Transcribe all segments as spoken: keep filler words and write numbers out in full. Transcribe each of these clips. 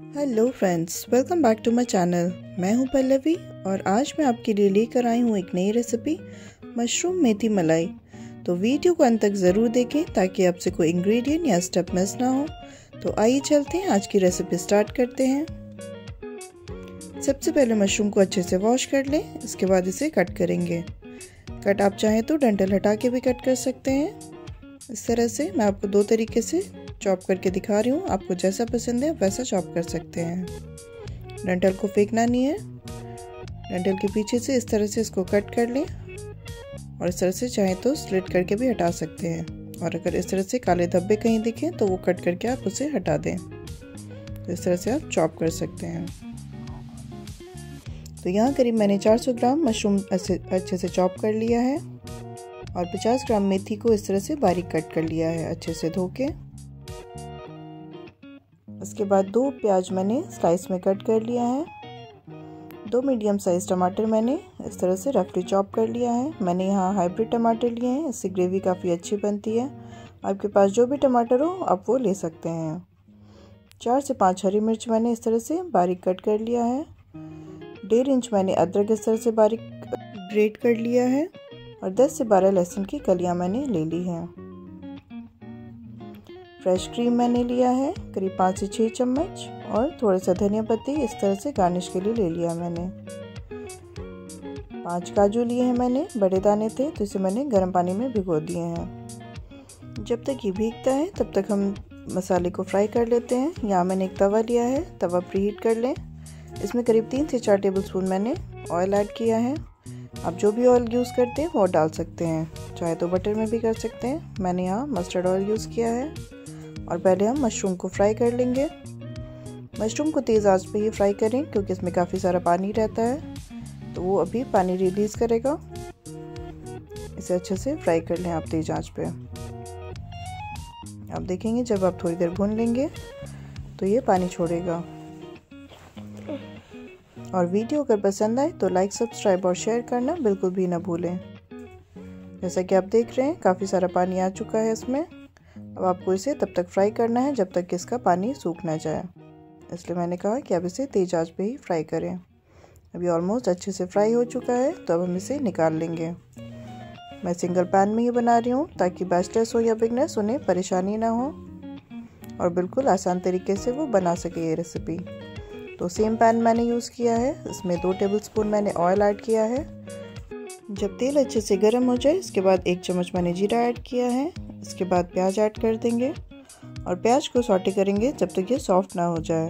Hello friends, welcome back to my channel. मैं हूं पल्लवी और आज मैं आपके लिए लेकर आई हूं एक नई रेसिपी मशरूम मेथी मलाई। तो वीडियो को अंत तक ज़रूर देखें ताकि आपसे कोई इंग्रेडिएंट या स्टेप मिस ना हो। तो आइए चलते हैं, आज की रेसिपी स्टार्ट करते हैं। सबसे पहले मशरूम को अच्छे से वॉश कर लें, इसके बाद इसे कट करेंगे। कट आप चाहें तो डंठल हटा के भी कट कर सकते हैं। इस तरह से मैं आपको दो तरीके से चॉप करके दिखा रही हूँ, आपको जैसा पसंद है वैसा चॉप कर सकते हैं। डंठल को फेंकना नहीं है, डंठल के पीछे से इस तरह से इसको कट कर लें और इस तरह से चाहे तो स्लिट करके भी हटा सकते हैं। और अगर इस तरह से काले धब्बे कहीं दिखें तो वो कट करके आप उसे हटा दें। तो इस तरह से आप चॉप कर सकते हैं। तो यहाँ करीब मैंने चार सौ ग्राम मशरूम अच्छे से चॉप कर लिया है और पचास ग्राम मेथी को इस तरह से बारीक कट कर लिया है अच्छे से धो के। उसके बाद दो प्याज मैंने स्लाइस में कट कर लिया है। दो मीडियम साइज टमाटर मैंने इस तरह से रफली चॉप कर लिया है। मैंने यहाँ हाइब्रिड टमाटर लिए हैं, इससे ग्रेवी काफ़ी अच्छी बनती है। आपके पास जो भी टमाटर हो आप वो ले सकते हैं। चार से पाँच हरी मिर्च मैंने इस तरह से बारीक कट कर लिया है। डेढ़ इंच मैंने अदरक इस तरह से बारीक ग्रेट कर लिया है और दस से बारह लहसुन की कलियाँ मैंने ले ली हैं। फ्रेश क्रीम मैंने लिया है करीब पाँच से छः चम्मच और थोड़ा सा धनिया पत्ती इस तरह से गार्निश के लिए ले लिया मैंने। पांच काजू लिए हैं मैंने, बड़े दाने थे तो इसे मैंने गर्म पानी में भिगो दिए हैं। जब तक ये भीगता है तब तक हम मसाले को फ्राई कर लेते हैं। यहाँ मैंने एक तवा लिया है, तवा प्रीहीट कर लें। इसमें करीब तीन से चार टेबलस्पून मैंने ऑयल ऐड किया है। आप जो भी ऑयल यूज़ करते हैं वो डाल सकते हैं, चाहे तो बटर में भी कर सकते हैं। मैंने यहाँ मस्टर्ड ऑयल यूज़ किया है और पहले हम मशरूम को फ्राई कर लेंगे। मशरूम को तेज़ आंच पे ही फ्राई करें क्योंकि इसमें काफ़ी सारा पानी रहता है, तो वो अभी पानी रिलीज़ करेगा। इसे अच्छे से फ्राई कर लें आप तेज़ आंच पे। आप देखेंगे जब आप थोड़ी देर भून लेंगे तो ये पानी छोड़ेगा। और वीडियो अगर पसंद आए तो लाइक, सब्सक्राइब और शेयर करना बिल्कुल भी ना भूलें। जैसा कि आप देख रहे हैं काफ़ी सारा पानी आ चुका है इसमें। अब आपको इसे तब तक फ्राई करना है जब तक कि इसका पानी सूख ना जाए, इसलिए मैंने कहा कि आप इसे तेज आंच पे ही फ्राई करें। अभी ऑलमोस्ट अच्छे से फ्राई हो चुका है, तो अब हम इसे निकाल लेंगे। मैं सिंगल पैन में ही बना रही हूँ ताकि बैचलर्स हो या बिगनर्स उन्हें परेशानी ना हो और बिल्कुल आसान तरीके से वो बना सके ये रेसिपी। तो सेम पैन मैंने यूज़ किया है, इसमें दो टेबलस्पून मैंने ऑयल ऐड किया है। जब तेल अच्छे से गर्म हो जाए इसके बाद एक चम्मच मैंने जीरा ऐड किया है। इसके बाद प्याज ऐड कर देंगे और प्याज को सॉटे करेंगे जब तक ये सॉफ्ट ना हो जाए।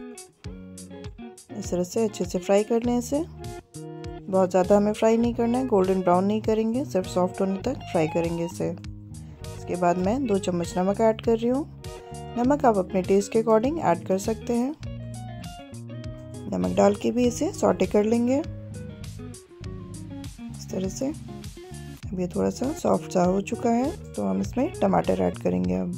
इस तरह से अच्छे से फ्राई कर लें इसे। बहुत ज़्यादा हमें फ्राई नहीं करना है, गोल्डन ब्राउन नहीं करेंगे, सिर्फ सॉफ्ट होने तक फ्राई करेंगे इसे। इसके बाद मैं दो चम्मच नमक ऐड कर रही हूँ। नमक आप अपने टेस्ट के अकॉर्डिंग ऐड कर सकते हैं। नमक डाल के भी इसे सॉटे कर लेंगे इस तरह से। अब ये थोड़ा सा सॉफ्ट सा हो चुका है तो हम इसमें टमाटर ऐड करेंगे अब।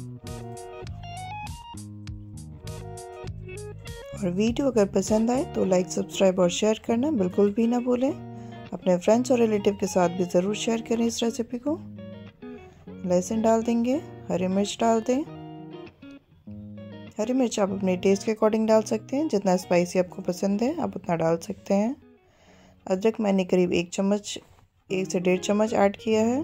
और वीडियो अगर पसंद आए तो लाइक, सब्सक्राइब और शेयर करना बिल्कुल भी ना भूलें। अपने फ्रेंड्स और रिलेटिव के साथ भी ज़रूर शेयर करें इस रेसिपी को। लहसुन डाल देंगे, हरी मिर्च डाल दें। हरी मिर्च आप अपने टेस्ट के अकॉर्डिंग डाल सकते हैं, जितना स्पाइसी आपको पसंद है आप उतना डाल सकते हैं। अदरक मैंने करीब एक चम्मच एक से डेढ़ चम्मच ऐड किया है।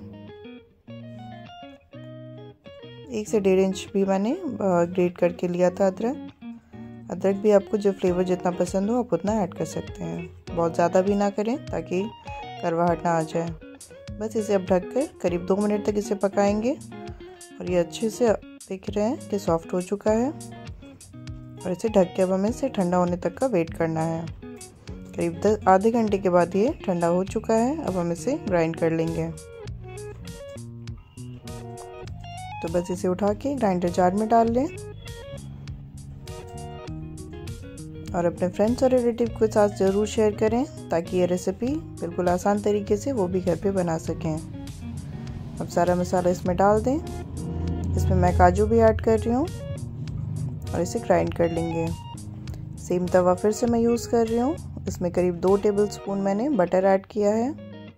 एक से डेढ़ इंच भी मैंने ग्रेट करके लिया था अदरक। अदरक भी आपको जो फ्लेवर जितना पसंद हो आप उतना ऐड कर सकते हैं, बहुत ज़्यादा भी ना करें ताकि करवाहट ना आ जाए। बस इसे अब ढककर करीब दो मिनट तक इसे पकाएंगे और ये अच्छे से देख रहे हैं कि सॉफ्ट हो चुका है। और इसे ढक के अब हमें इसे ठंडा होने तक का वेट करना है। करीब दस आधे घंटे के बाद ये ठंडा हो चुका है। अब हम इसे ग्राइंड कर लेंगे। तो बस इसे उठा के ग्राइंडर जार में डाल लें और अपने फ्रेंड्स और रिलेटिव के साथ ज़रूर शेयर करें ताकि ये रेसिपी बिल्कुल आसान तरीके से वो भी घर पे बना सकें। अब सारा मसाला इसमें डाल दें। इसमें मैं काजू भी ऐड कर रही हूँ और इसे ग्राइंड कर लेंगे। सेम तवा फिर से मैं यूज़ कर रही हूँ। इसमें करीब दो टेबलस्पून मैंने बटर ऐड किया है।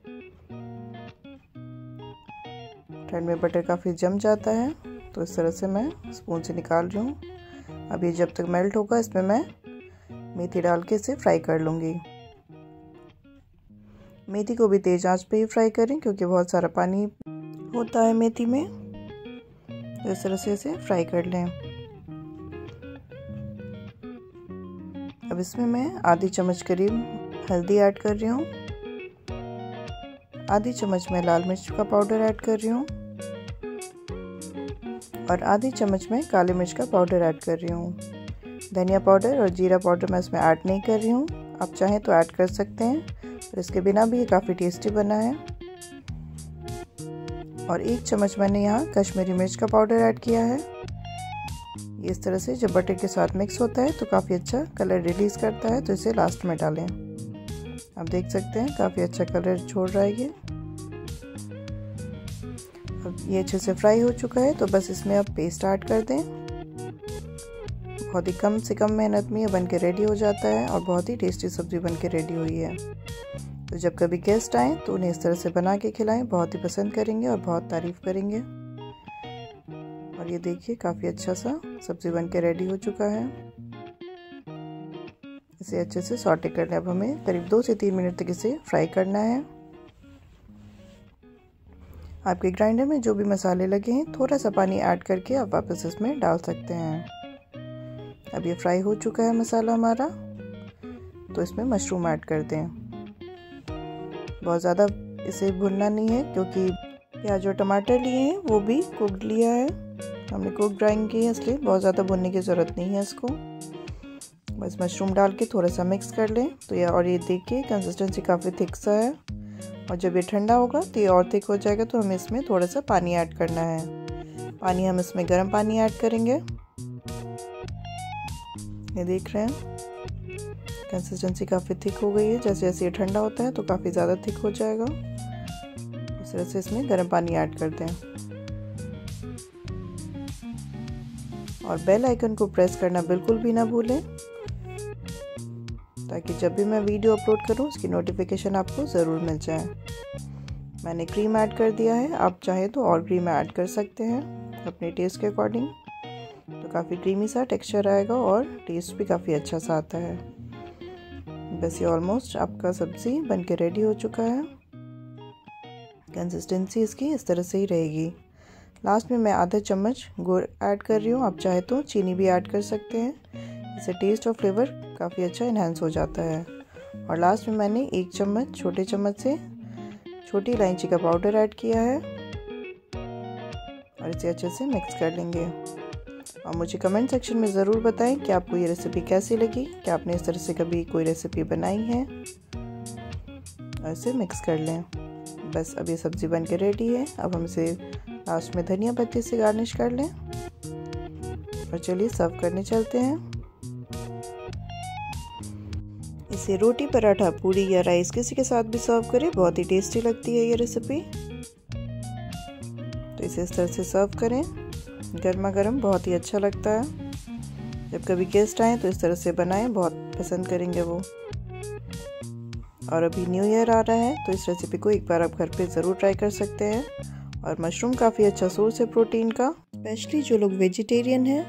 ठंड में बटर काफ़ी जम जाता है तो इस तरह से मैं स्पून से निकाल रही हूँ। अब ये जब तक मेल्ट होगा इसमें मैं मेथी डाल के इसे फ्राई कर लूँगी। मेथी को भी तेज़ आंच पे ही फ्राई करें क्योंकि बहुत सारा पानी होता है मेथी में। तो इस तरह से इसे फ्राई कर लें। अब इसमें मैं आधी चम्मच करीब हल्दी ऐड कर रही हूँ, आधी चम्मच में लाल मिर्च का पाउडर ऐड कर रही हूँ और आधी चम्मच में काले मिर्च का पाउडर ऐड कर रही हूँ। धनिया पाउडर और जीरा पाउडर मैं इसमें ऐड नहीं कर रही हूँ, आप चाहें तो ऐड कर सकते हैं, पर इसके बिना भी ये काफ़ी टेस्टी बना है। और एक चम्मच मैंने यहाँ कश्मीरी मिर्च का पाउडर ऐड किया है। ये इस तरह से जब बटर के साथ मिक्स होता है तो काफ़ी अच्छा कलर रिलीज़ करता है, तो इसे लास्ट में डालें। आप देख सकते हैं काफ़ी अच्छा कलर छोड़ रहा है ये। अब ये अच्छे से फ्राई हो चुका है, तो बस इसमें अब पेस्ट ऐड कर दें। बहुत ही कम से कम मेहनत में ये बन के रेडी हो जाता है और बहुत ही टेस्टी सब्ज़ी बन के रेडी हुई है। तो जब कभी गेस्ट आएँ तो उन्हें इस तरह से बना के खिलाएं, बहुत ही पसंद करेंगे और बहुत तारीफ़ करेंगे। और ये देखिए काफ़ी अच्छा सा सब्ज़ी बन के रेडी हो चुका है। इसे अच्छे से सॉटे कर लें। अब हमें करीब दो से तीन मिनट तक इसे फ्राई करना है। आपके ग्राइंडर में जो भी मसाले लगे हैं थोड़ा सा पानी ऐड करके आप वापस इसमें डाल सकते हैं। अब ये फ्राई हो चुका है मसाला हमारा, तो इसमें मशरूम ऐड कर दें। बहुत ज़्यादा इसे भूनना नहीं है क्योंकि प्याज और टमाटर लिए हैं वो भी कुकड लिया है, हमने कुक ग्राइंड की है, इसलिए बहुत ज़्यादा भूनने की ज़रूरत नहीं है इसको। बस मशरूम डाल के थोड़ा सा मिक्स कर लें। तो ये और ये देखिए कंसिस्टेंसी काफ़ी थिक सा है, और जब ये ठंडा होगा तो ये और थिक हो जाएगा, तो हमें इसमें थोड़ा सा पानी ऐड करना है। पानी हम इसमें गर्म पानी ऐड करेंगे। ये देख रहे हैं कंसिस्टेंसी काफ़ी थिक हो गई है, जैसे जैसे ये ठंडा होता है तो काफ़ी ज़्यादा थिक हो जाएगा। इस तरह से इसमें गर्म पानी ऐड कर दें और बेल आइकन को प्रेस करना बिल्कुल भी ना भूलें, ताकि जब भी मैं वीडियो अपलोड करूं उसकी नोटिफिकेशन आपको ज़रूर मिल जाए। मैंने क्रीम ऐड कर दिया है, आप चाहें तो और क्रीम ऐड कर सकते हैं अपने टेस्ट के अकॉर्डिंग। तो काफ़ी क्रीमी सा टेक्सचर आएगा और टेस्ट भी काफ़ी अच्छा सा आता है। बस ये ऑलमोस्ट आपका सब्ज़ी बन के रेडी हो चुका है। कंसिस्टेंसी इसकी इस तरह से ही रहेगी। लास्ट में मैं आधा चम्मच गुड़ ऐड कर रही हूँ, आप चाहे तो चीनी भी ऐड कर सकते हैं, इससे टेस्ट और फ्लेवर काफ़ी अच्छा इन्हांस हो जाता है। और लास्ट में मैंने एक चम्मच छोटे चम्मच से छोटी इलायची का पाउडर ऐड किया है और इसे अच्छे से मिक्स कर लेंगे। और मुझे कमेंट सेक्शन में ज़रूर बताएं कि आपको ये रेसिपी कैसी लगी, कि आपने इस तरह से कभी कोई रेसिपी बनाई है। और इसे मिक्स कर लें। बस अब ये सब्ज़ी बन के रेडी है। अब हम इसे लास्ट में धनिया पत्ती से गार्निश कर लें और चलिए सर्व करने चलते हैं। इसे रोटी, पराठा, पूरी या राइस किसी के साथ भी सर्व करें, बहुत ही टेस्टी लगती है ये रेसिपी। तो इसे इस तरह से सर्व करें, गर्मा गर्म बहुत ही अच्छा लगता है। जब कभी गेस्ट आए तो इस तरह से बनाएं, बहुत पसंद करेंगे वो। और अभी न्यू ईयर आ रहा है तो इस रेसिपी को एक बार आप घर पे ज़रूर ट्राई कर सकते हैं। और मशरूम काफ़ी अच्छा सोर्स है प्रोटीन का, स्पेशली जो लोग वेजिटेरियन हैं।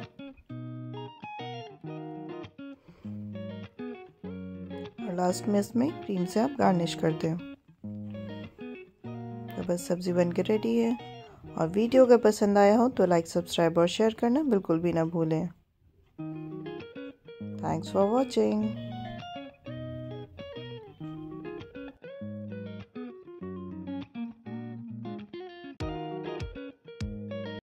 और लास्ट में इसमें क्रीम से आप गार्निश कर दें। तो बस सब्ज़ी बन के रेडी है। और वीडियो अगर पसंद आया हो तो लाइक, सब्सक्राइब और शेयर करना बिल्कुल भी ना भूलें। Thanks for watching.